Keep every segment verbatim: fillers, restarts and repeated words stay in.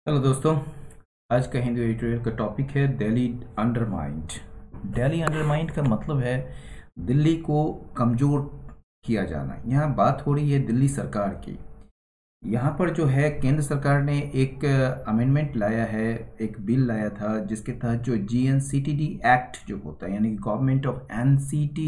Hello दोस्तों। आज का हिंदी एडिटोरियल का टॉपिक है दिल्ली अंडरमाइंड। दिल्ली अंडरमाइंड का मतलब है दिल्ली को कमज़ोर किया जाना। यहाँ बात हो रही है दिल्ली सरकार की। यहाँ पर जो है केंद्र सरकार ने एक अमेंडमेंट लाया है, एक बिल लाया था जिसके तहत जो G N C T D act जो होता है, यानी कि government of N C T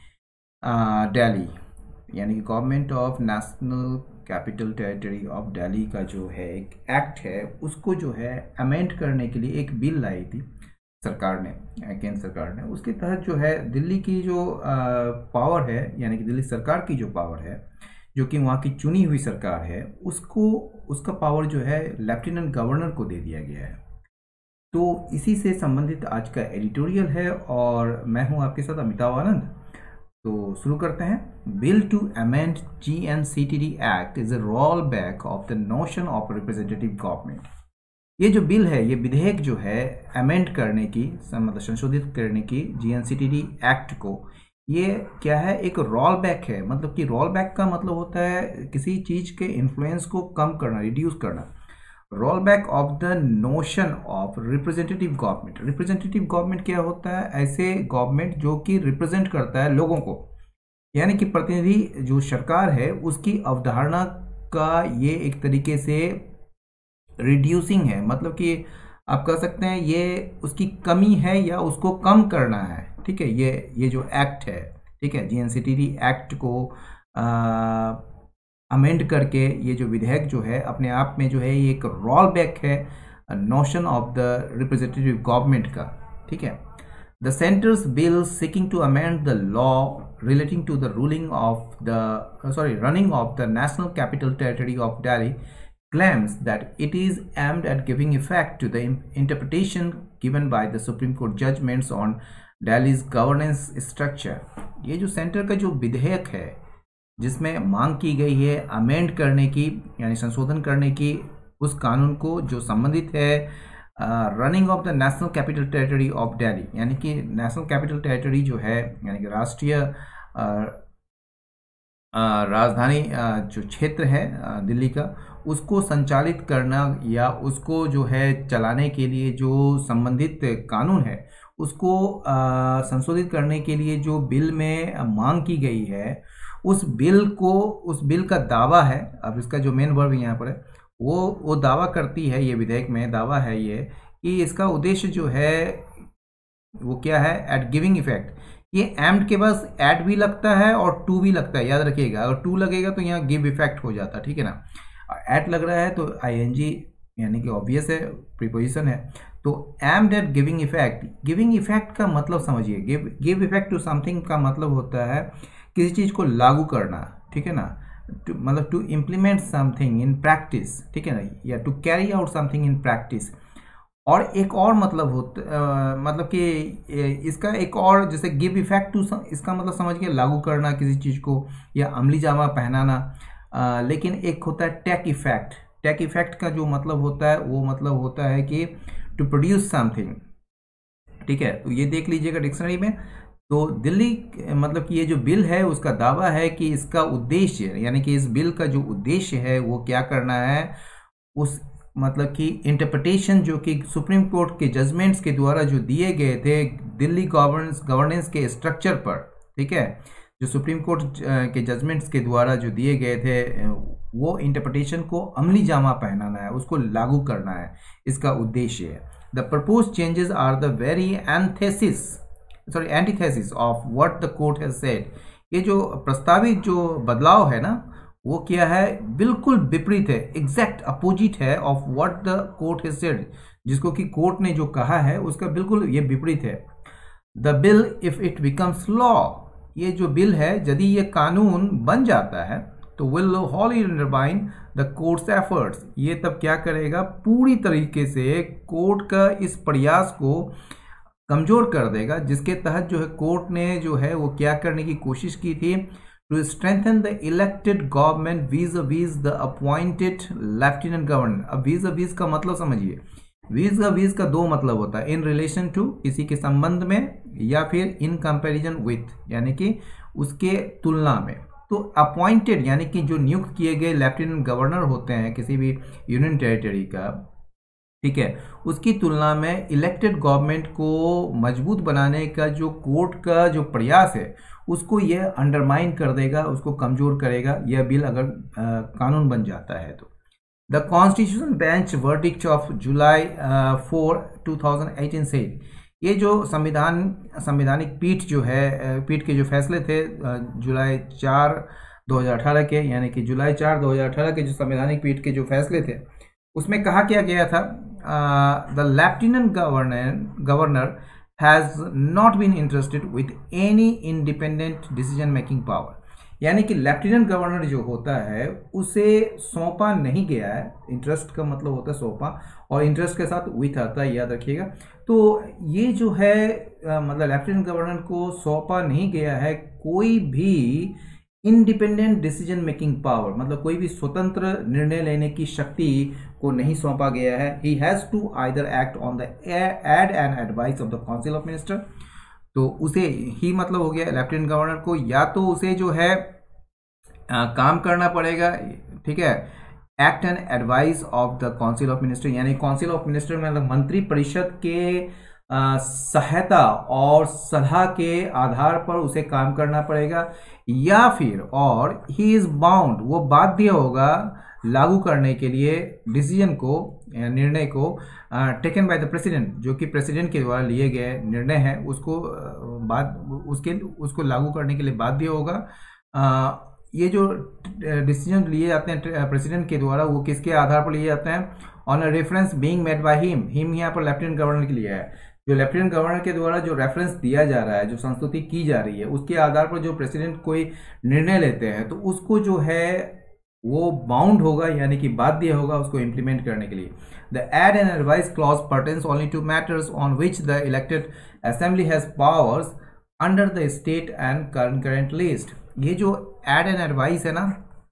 Delhi, यानी कि government of national capital territory of Delhi का जो है एक एक्ट है, उसको जो है अमेंड करने के लिए एक बिल लाई थी सरकार ने, केंद्र सरकार ने। उसके तहत जो है दिल्ली की जो पावर है, यानी कि दिल्ली सरकार की जो पावर है, जो कि वहाँ की चुनी हुई सरकार है, उसको उसका पावर जो है लेफ्टिनेंट गवर्नर को दे दिया गया है। तो इसी से संबंधित आज का एडिटोरियल है और मैं हूँ आपके साथ अमिताभ आनंद। तो शुरू करते हैं। Bill to amend G N C T D act is a roll back of the notion of representative government. ये जो बिल है, ये विधेयक जो है अमेंड करने की, मतलब संशोधित करने की G N C T D act को, ये क्या है, एक रोल बैक है। मतलब कि रोल बैक का मतलब होता है किसी चीज़ के इन्फ्लुएंस को कम करना, रिड्यूस करना। Roll back of the notion of representative government. Representative government क्या होता है? ऐसे गवर्नमेंट जो कि रिप्रेजेंट करता है लोगों को, यानी कि प्रतिनिधि जो सरकार है उसकी अवधारणा का ये एक तरीके से रिड्यूसिंग है। मतलब कि आप कह सकते हैं ये उसकी कमी है या उसको कम करना है। ठीक है, ये ये जो एक्ट है, ठीक है, G N C T D act को आ, अमेंड करके ये जो विधेयक जो है अपने आप में जो है ये एक रोल बैक है notion of the representative government का। ठीक है, the centre's bill seeking to amend the law relating to the ruling of the sorry running of the national capital territory of Delhi claims that it is aimed at giving effect to the interpretation given by the Supreme Court judgments on Delhi's governance structure। ये जो centre का जो विधेयक है जिसमें मांग की गई है अमेंड करने की, यानी संशोधन करने की उस कानून को जो संबंधित है running of the national capital territory of Delhi, यानी कि नेशनल कैपिटल टेरिटरी जो है, यानी कि राष्ट्रीय राजधानी जो क्षेत्र है दिल्ली का, उसको संचालित करना या उसको जो है चलाने के लिए जो संबंधित कानून है उसको संशोधित करने के लिए जो बिल में मांग की गई है, उस बिल को उस बिल का दावा है। अब इसका जो मेन वर्ब यहाँ पर है वो वो दावा करती है, ये विधेयक में दावा है ये कि इसका उद्देश्य जो है वो क्या है, एट गिविंग इफेक्ट। ये एम्ड के पास एट भी लगता है और टू भी लगता है, याद रखिएगा। अगर टू लगेगा तो यहाँ गिव इफेक्ट हो जाता है, ठीक है ना। एट लग रहा है तो आई एन जी, यानी कि ऑब्वियस है, प्रीपोजिशन है। तो aimed at giving effect. Giving effect का मतलब समझिए, give give effect to something का मतलब होता है किसी चीज़ को लागू करना, ठीक है ना। to, मतलब to implement something in practice, ठीक है ना, या to carry out something in practice. और एक और मतलब होता मतलब कि इसका एक और, जैसे गिव इफेक्ट टू, इसका मतलब समझिए लागू करना किसी चीज़ को या अमली जामा पहनाना। आ, लेकिन एक होता है टेक इफेक्ट। टेक इफेक्ट का जो मतलब होता है वो मतलब होता है कि टू प्रोड्यूस समथिंग, ठीक है। तो ये देख लीजिएगा डिक्शनरी में। तो दिल्ली मतलब कि ये जो बिल है उसका दावा है कि इसका उद्देश्य, यानी कि इस बिल का जो उद्देश्य है वो क्या करना है, उस मतलब कि इंटरप्रिटेशन जो कि सुप्रीम कोर्ट के जजमेंट्स के द्वारा जो दिए गए थे दिल्ली गवर्नेंस गवर्नेंस के स्ट्रक्चर पर, ठीक है, जो सुप्रीम कोर्ट के जजमेंट्स के द्वारा जो दिए गए थे वो इंटरप्रिटेशन को अमली जामा पहनाना है, उसको लागू करना है, इसका उद्देश्य है। The proposed changes are the very anthesis sorry antithesis of what the court has said. ये जो प्रस्तावित जो बदलाव है ना वो क्या है, बिल्कुल विपरीत है, एग्जैक्ट अपोजिट है of what the court has said. जिसको कि कोर्ट ने जो कहा है उसका बिल्कुल ये विपरीत है। The bill if it becomes law, ये जो बिल है यदि ये कानून बन जाता है तो will wholly undermine the court's efforts. ये तब क्या करेगा, पूरी तरीके से कोर्ट का इस प्रयास को कमजोर कर देगा, जिसके तहत जो है कोर्ट ने जो है वो क्या करने की कोशिश की थी, to strengthen the elected government vis vis the appointed lieutenant governor. अब वीज वीज का मतलब समझिए, वीज का वीज का दो मतलब होता है, इन रिलेशन टू, किसी के संबंध में, या फिर इन कंपैरिजन विथ, यानी कि उसके तुलना में। तो अपॉइंटेड यानी कि जो नियुक्त किए गए लेफ्टिनेंट गवर्नर होते हैं किसी भी यूनियन टेरिटरी का, ठीक है, उसकी तुलना में इलेक्टेड गवर्नमेंट को मजबूत बनाने का जो कोर्ट का जो प्रयास है उसको यह अंडरमाइन कर देगा, उसको कमजोर करेगा यह बिल अगर आ, कानून बन जाता है तो। The constitution bench verdict of July four two thousand eighteen से, ये जो संविधान संवैधानिक पीठ जो है, पीठ के जो फैसले थे जुलाई चार दो हज़ार अठारह के, यानी कि जुलाई चार दो हज़ार अठारह के जो संवैधानिक पीठ के जो फैसले थे उसमें कहा क्या गया था, the lieutenant governor governor has not been interested with any independent decision making power, यानी कि लेफ्टिनेंट गवर्नर जो होता है उसे सौंपा नहीं गया है, इंटरेस्ट का मतलब होता है सौंपा, और इंटरेस्ट के साथ विथ आता है, याद रखिएगा। तो ये जो है आ, मतलब लेफ्टिनेंट गवर्नर को सौंपा नहीं गया है कोई भी इंडिपेंडेंट डिसीजन मेकिंग पावर, मतलब कोई भी स्वतंत्र निर्णय लेने की शक्ति को नहीं सौंपा गया है। He has to either act on the aid and advice of the council of minister, तो उसे ही मतलब हो गया लेफ्टिनेंट गवर्नर को, या तो उसे जो है आ, काम करना पड़ेगा, ठीक है, act and advice of the council of minister, यानी काउंसिल ऑफ मिनिस्टर में मतलब मंत्री परिषद के सहायता और सलाह के आधार पर उसे काम करना पड़ेगा, या फिर और ही इज बाउंड, वो बाध्य होगा लागू करने के लिए डिसीजन को, निर्णय को टेकन बाय द प्रेसिडेंट, जो कि प्रेसिडेंट के द्वारा लिए गए निर्णय है उसको बाद उसके उसको लागू करने के लिए बाध्य होगा। आ, ये जो डिसीजन लिए जाते हैं प्रेसिडेंट के द्वारा वो किसके आधार पर लिए जाते हैं, on a reference being made by him, him यहाँ पर लेफ्टिनेंट गवर्नर के लिए है, जो लेफ्टिनेंट गवर्नर के द्वारा जो रेफरेंस दिया जा रहा है, जो संस्तुति की जा रही है, उसके आधार पर जो प्रेसिडेंट कोई निर्णय लेते हैं तो उसको जो है वो बाउंड होगा, यानी कि बाध्य होगा उसको इम्प्लीमेंट करने के लिए। The aid and advice clause pertains only to matters on which the elected assembly has powers under the state and concurrent list. ये जो एड एंड एडवाइस है ना,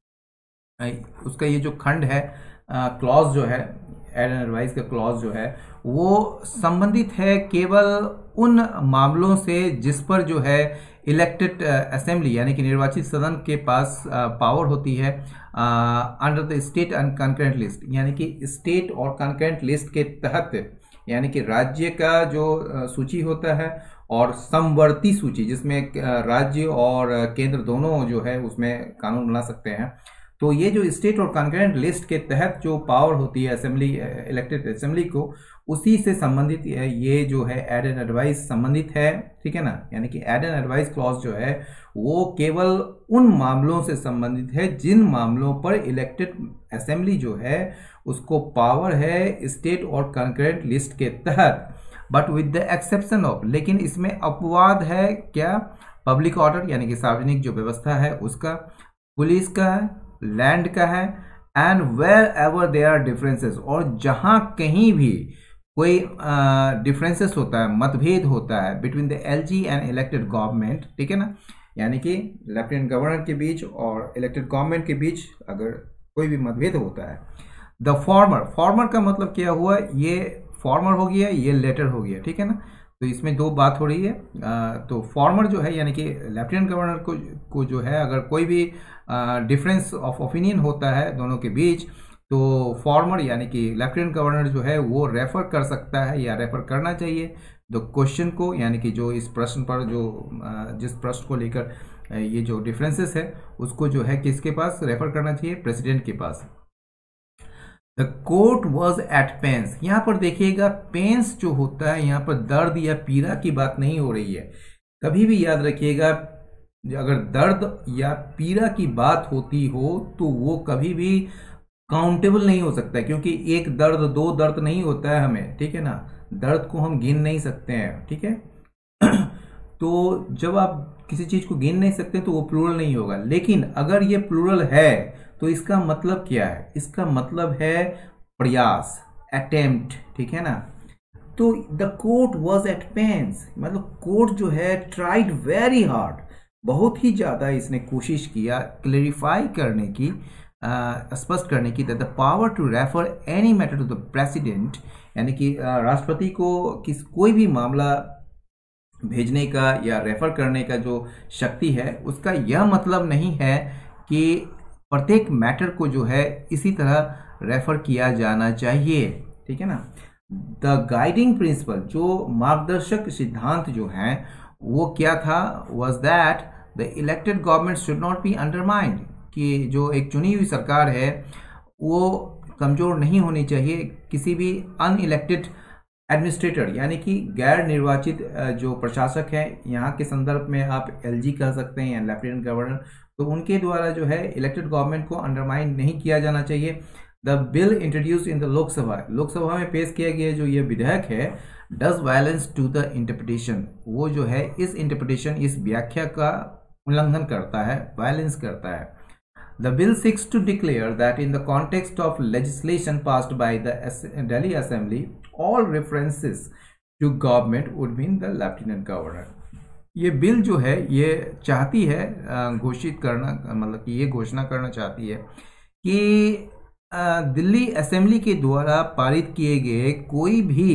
उसका ये जो खंड है, क्लॉज जो है, एड एंड एडवाइस का क्लॉज जो है वो संबंधित है केवल उन मामलों से जिस पर जो है इलेक्टेड असेंबली यानी कि निर्वाचित सदन के पास पावर होती है under the state and concurrent list, यानी कि स्टेट और कंकरेंट लिस्ट के तहत, यानी कि राज्य का जो सूची होता है और समवर्ती सूची जिसमें राज्य और केंद्र दोनों जो है उसमें कानून बना सकते हैं। तो ये जो स्टेट और कंकरेंट लिस्ट के तहत जो पावर होती है असेंबली, इलेक्टेड असेंबली को, उसी से संबंधित ये जो है एड एंड एडवाइस संबंधित है, ठीक है ना। यानी कि एड एंड एडवाइस क्लॉज जो है वो केवल उन मामलों से संबंधित है जिन मामलों पर इलेक्टेड असेंबली जो है उसको पावर है स्टेट और कंकरेंट लिस्ट के तहत, but with the exception of, लेकिन इसमें अपवाद है क्या, पब्लिक ऑर्डर यानी कि सार्वजनिक जो व्यवस्था है उसका, पुलिस का है, लैंड का है, and wherever there are differences, और जहां कहीं भी कोई डिफरेंसेस uh, होता है, मतभेद होता है between the LG and elected government, ठीक है ना, यानी कि लेफ्टिनेंट गवर्नर के बीच और इलेक्टेड गवर्नमेंट के बीच अगर कोई भी मतभेद होता है, द फॉर्मर, फॉर्मर का मतलब क्या हुआ, ये फॉर्मर हो गया, ये लेटर हो गया, ठीक है ना। तो इसमें दो बात हो रही है। आ, तो फॉर्मर जो है यानी कि लेफ्टिनेंट गवर्नर को को जो है अगर कोई भी डिफरेंस ऑफ ओपिनियन होता है दोनों के बीच, तो फॉर्मर यानी कि लेफ्टिनेंट गवर्नर जो है वो रेफर कर सकता है या रेफर करना चाहिए द क्वेश्चन को, यानी कि जो इस प्रश्न पर जो जिस प्रश्न को लेकर ये जो डिफरेंसेस है उसको जो है किसके पास रेफर करना चाहिए, प्रेसिडेंट के पास। The court was at pains, यहाँ पर देखिएगा पेंस जो होता है यहाँ पर दर्द या पीड़ा की बात नहीं हो रही है। कभी भी याद रखिएगा अगर दर्द या पीड़ा की बात होती हो तो वो कभी भी काउंटेबल नहीं हो सकता, क्योंकि एक दर्द दो दर्द नहीं होता है हमें, ठीक है ना, दर्द को हम गिन नहीं सकते हैं, ठीक है। तो जब आप किसी चीज को गिन नहीं सकते तो वो प्लूरल नहीं होगा, लेकिन अगर ये प्लूरल है तो इसका मतलब क्या है, इसका मतलब है प्रयास, अटेम्प्ट, ठीक है ना। तो the court was at pains, मतलब कोर्ट जो है ट्राइड वेरी हार्ड, बहुत ही ज्यादा इसने कोशिश किया क्लेरिफाई करने की, स्पष्ट करने की, the power to refer any matter to the president, यानी कि राष्ट्रपति को किस कोई भी मामला भेजने का या रेफर करने का जो शक्ति है उसका यह मतलब नहीं है कि प्रत्येक मैटर को जो है इसी तरह रेफर किया जाना चाहिए, ठीक है ना। द गाइडिंग प्रिंसिपल, जो मार्गदर्शक सिद्धांत जो हैं वो क्या था, was that the elected government should not be undermined, कि जो एक चुनी हुई सरकार है वो कमज़ोर नहीं होनी चाहिए किसी भी अनइलेक्टेड एडमिनिस्ट्रेटर, यानी कि गैर निर्वाचित जो प्रशासक हैं, यहाँ के संदर्भ में आप एलजी कह सकते हैं या लेफ्टिनेंट गवर्नर, तो उनके द्वारा जो है इलेक्टेड गवर्नमेंट को अंडरमाइन नहीं किया जाना चाहिए। The bill introduce in the Lok Sabha, Lok Sabha में पेश किया गया जो ये विधेयक है, does violence to the interpretation, वो जो है इस इंटरप्रिटेशन, इस व्याख्या का उल्लंघन करता है, वायलेंस करता है। The bill seeks to declare that in the context of legislation passed by the Delhi Assembly, all references to government would mean the Lieutenant Governor. ये बिल जो है ये चाहती है घोषित करना, मतलब कि ये घोषणा करना चाहती है कि दिल्ली असेंबली के द्वारा पारित किए गए कोई भी,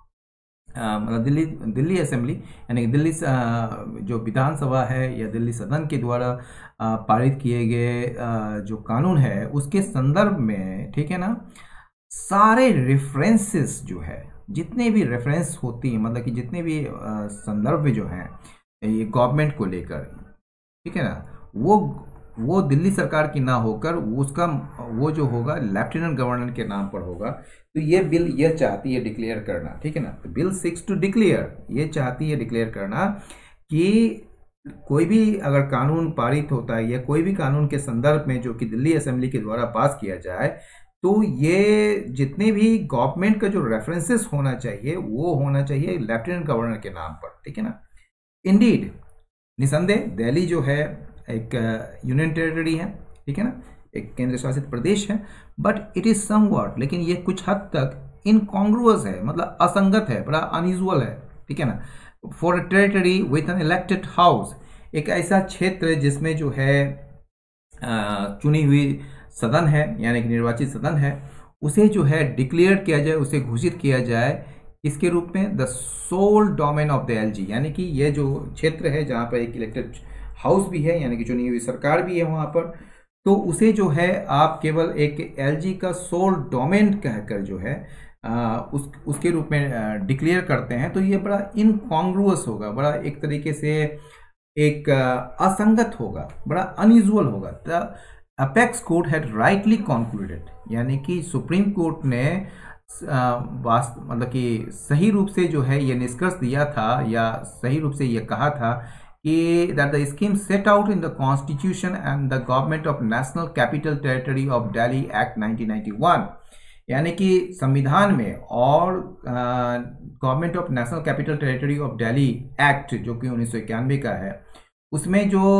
मतलब दिल्ली दिल्ली असेंबली यानी कि दिल्ली जो विधानसभा है या दिल्ली सदन के द्वारा पारित किए गए जो कानून है उसके संदर्भ में, ठीक है ना, सारे रेफरेंसेस जो है, जितने भी रेफरेंस होती हैं, मतलब कि जितने भी संदर्भ जो हैं ये गवर्नमेंट को लेकर, ठीक है ना, वो वो दिल्ली सरकार की ना होकर उसका वो जो होगा लेफ्टिनेंट गवर्नर के नाम पर होगा। तो ये बिल ये चाहती है डिक्लेयर करना, ठीक है ना। तो बिल सिक्स टू डिक्लेयर, ये चाहती है डिक्लेयर करना कि कोई भी अगर कानून पारित होता है या कोई भी कानून के संदर्भ में जो कि दिल्ली असेंबली के द्वारा पास किया जाए, तो ये जितने भी गवर्नमेंट का जो रेफरेंसेस होना चाहिए वो होना चाहिए लेफ्टिनेंट गवर्नर के नाम पर, ठीक है ना। इंडीड, निसंदेह दिल्ली जो है एक यूनियन टेरिटरी है, ठीक है ना, एक केंद्र शासित प्रदेश है, बट इट इज समवॉट, लेकिन ये कुछ हद तक इनकॉन्ग्रुअस है, मतलब असंगत है, बड़ा अनयूजुअल है, ठीक है ना। For a territory with an elected house, एक ऐसा क्षेत्र जिसमें जो है चुनी हुई सदन है यानी कि निर्वाचित सदन है, उसे जो है डिक्लेयर किया जाए, उसे घोषित किया जाए इसके रूप में the sole domain of the LG, यानी कि ये जो क्षेत्र है जहाँ पर एक इलेक्टेड हाउस भी है यानी कि चुनी हुई सरकार भी है वहाँ पर, तो उसे जो है आप केवल एक एलजी का सोल डोमेन कहकर जो है आ, उस उसके रूप में डिक्लेयर करते हैं। तो ये बड़ा इनकॉन्ग्रुअस होगा, बड़ा एक तरीके से एक असंगत होगा, बड़ा अनयूजुअल होगा। The apex court had rightly concluded, यानी कि सुप्रीम कोर्ट ने वास्तव मतलब कि सही रूप से जो है ये निष्कर्ष दिया था या सही रूप से ये कहा था कि that the scheme set out in the Constitution and the Government of National Capital Territory of Delhi Act nineteen ninety one, यानी कि संविधान में और government of national capital territory of Delhi act जो कि उन्नीस सौ इक्यानवे का है, उसमें जो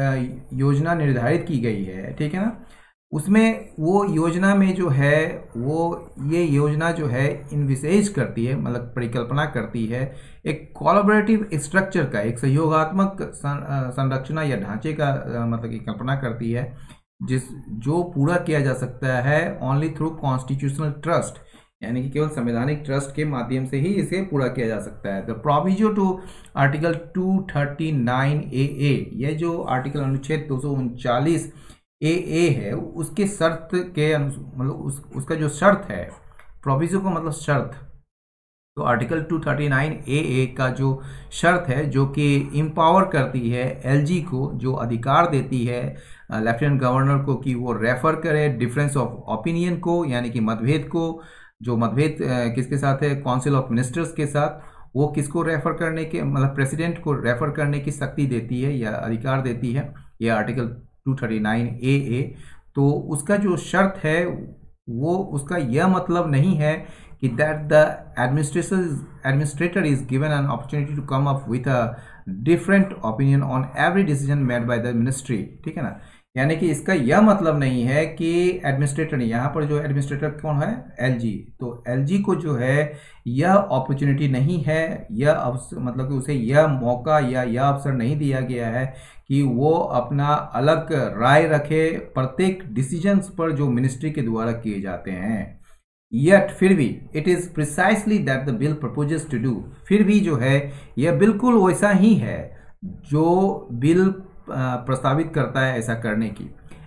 योजना निर्धारित की गई है, ठीक है ना, उसमें वो योजना में जो है वो ये योजना जो है इनविसेज करती है, मतलब परिकल्पना करती है एक कोलैबोरेटिव स्ट्रक्चर का, एक सहयोगात्मक संरचना या ढांचे का मतलब की कल्पना करती है, जिस जो पूरा किया जा सकता है ओनली थ्रू कॉन्स्टिट्यूशनल ट्रस्ट, यानी कि केवल संवैधानिक ट्रस्ट के माध्यम से ही इसे पूरा किया जा सकता है। The proviso to article two thirty nine A A, ये जो आर्टिकल अनुच्छेद दो सौ उनचालीस ए ए है उसके शर्त के मतलब उस, उसका जो शर्त है, प्रोविजो को मतलब शर्त, तो article two thirty nine A A का जो शर्त है जो कि इम्पावर करती है एलजी को, जो अधिकार देती है लेफ्टिनेंट गवर्नर को कि वो रेफर करे डिफरेंस ऑफ ओपिनियन को, यानी कि मतभेद को, जो मतभेद किसके साथ है, काउंसिल ऑफ मिनिस्टर्स के साथ, वो किसको रेफर करने के मतलब प्रेसिडेंट को रेफर करने की शक्ति देती है या अधिकार देती है, ये article two thirty nine A A. तो उसका जो शर्त है वो उसका यह मतलब नहीं है कि that the administration administrator is given an opportunity to come up with a different opinion on every decision made by the ministry, ठीक है ना। यानी कि इसका यह मतलब नहीं है कि एडमिनिस्ट्रेटर, यहाँ पर जो एडमिनिस्ट्रेटर कौन है, एलजी, तो एलजी को जो है यह अपॉर्चुनिटी नहीं है, यह अवसर मतलब कि उसे यह मौका या यह अवसर नहीं दिया गया है कि वो अपना अलग राय रखे प्रत्येक डिसीजंस पर जो मिनिस्ट्री के द्वारा किए जाते हैं। यट फिर भी it is precisely that the bill proposes to do, फिर भी जो है यह बिल्कुल वैसा ही है जो बिल प्रस्तावित करता है ऐसा करने की।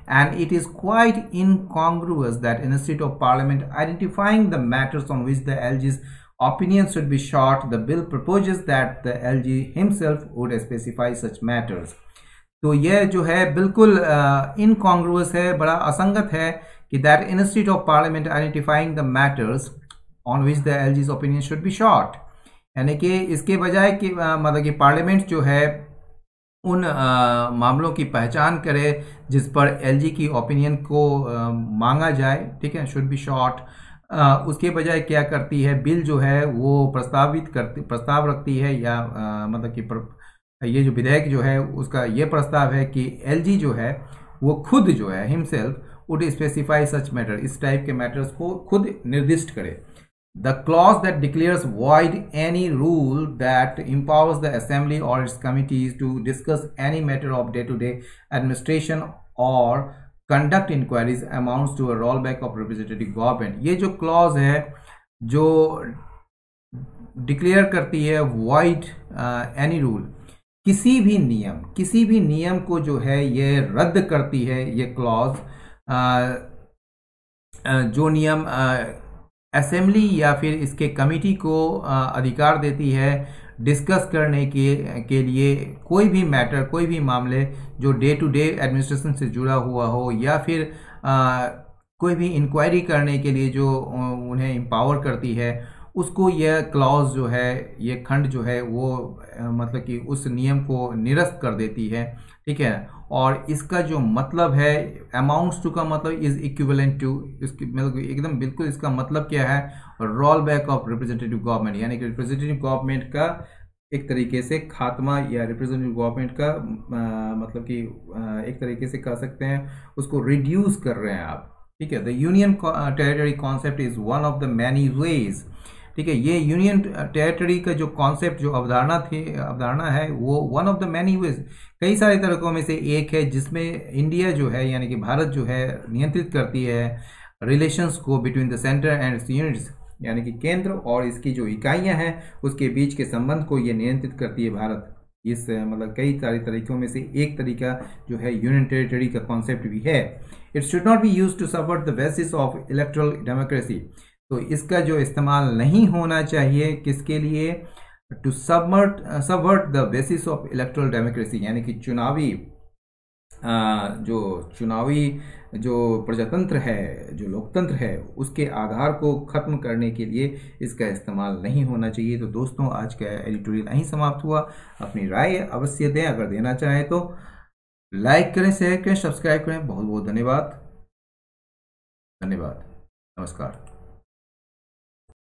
and it is quite incongruous that instead of Parliament identifying the matters on which the L G's opinion should be sought, the bill proposes that the L G himself would specify such matters. तो यह जो है बिल्कुल इनकॉन्ग्रुअस है, बड़ा असंगत है कि that instead of Parliament identifying the matters on which the L G's opinion should be sought, यानी कि इसके बजाय कि मतलब कि पार्लियामेंट जो है उन आ, मामलों की पहचान करे जिस पर एलजी की ओपिनियन को आ, मांगा जाए, ठीक है, शुड बी शॉर्ट, उसके बजाय क्या करती है, बिल जो है वो प्रस्तावित करती प्रस्ताव रखती है या आ, मतलब कि प्र, ये जो विधेयक जो है उसका ये प्रस्ताव है कि एलजी जो है वो खुद जो है himself would specify such matter, इस टाइप के मैटर्स को खुद निर्दिष्ट करे. The clause that declares void any rule that empowers the assembly or its committees to discuss any matter of day-to-day administration or conduct inquiries amounts to a rollback of representative government. ये जो clause है जो declare करती है void uh, any rule, किसी भी नियम किसी भी नियम को जो है ये रद्द करती है. ये clause uh, uh, जो नियम uh, असेंबली या फिर इसके कमिटी को अधिकार देती है डिस्कस करने के के लिए कोई भी मैटर, कोई भी मामले जो डे टू डे एडमिनिस्ट्रेशन से जुड़ा हुआ हो, या फिर आ, कोई भी इंक्वायरी करने के लिए जो उन्हें एम्पावर करती है, उसको यह क्लॉज जो है, ये खंड जो है वो मतलब कि उस नियम को निरस्त कर देती है, ठीक है. और इसका जो मतलब है अमाउंट्स टू का मतलब इज इक्विवेलेंट टू, इसकी मतलब एकदम बिल्कुल इसका मतलब क्या है, roll back of representative government, यानी कि रिप्रेजेंटेटिव गवर्नमेंट का एक तरीके से खात्मा या रिप्रेजेंटेटिव गवर्नमेंट का आ, मतलब कि आ, एक तरीके से कह सकते हैं उसको रिड्यूस कर रहे हैं आप, ठीक है. The union territory concept is one of the many ways, ठीक है. ये यूनियन टेरिटरी का जो कॉन्सेप्ट, जो अवधारणा थी अवधारणा है वो one of the many ways, कई सारे तरीकों में से एक है जिसमें इंडिया जो है यानी कि भारत जो है नियंत्रित करती है रिलेशंस को between the centre and its units, यानी कि केंद्र और इसकी जो इकाइयां हैं उसके बीच के संबंध को ये नियंत्रित करती है भारत. इस मतलब कई सारे तरीकों में से एक तरीका जो है यूनियन टेरिटरी का कॉन्सेप्ट भी है. It should not be used to support the basis of electoral democracy, तो इसका जो इस्तेमाल नहीं होना चाहिए किसके लिए, to subvert subvert the basis of electoral democracy, यानी कि चुनावी जो चुनावी जो प्रजातंत्र है, जो लोकतंत्र है, उसके आधार को खत्म करने के लिए इसका इस्तेमाल नहीं होना चाहिए. तो दोस्तों आज का एडिटोरियल यहीं समाप्त हुआ. अपनी राय अवश्य दें, अगर देना चाहें तो लाइक करें, शेयर करें, सब्सक्राइब करें. बहुत बहुत धन्यवाद. धन्यवाद. नमस्कार.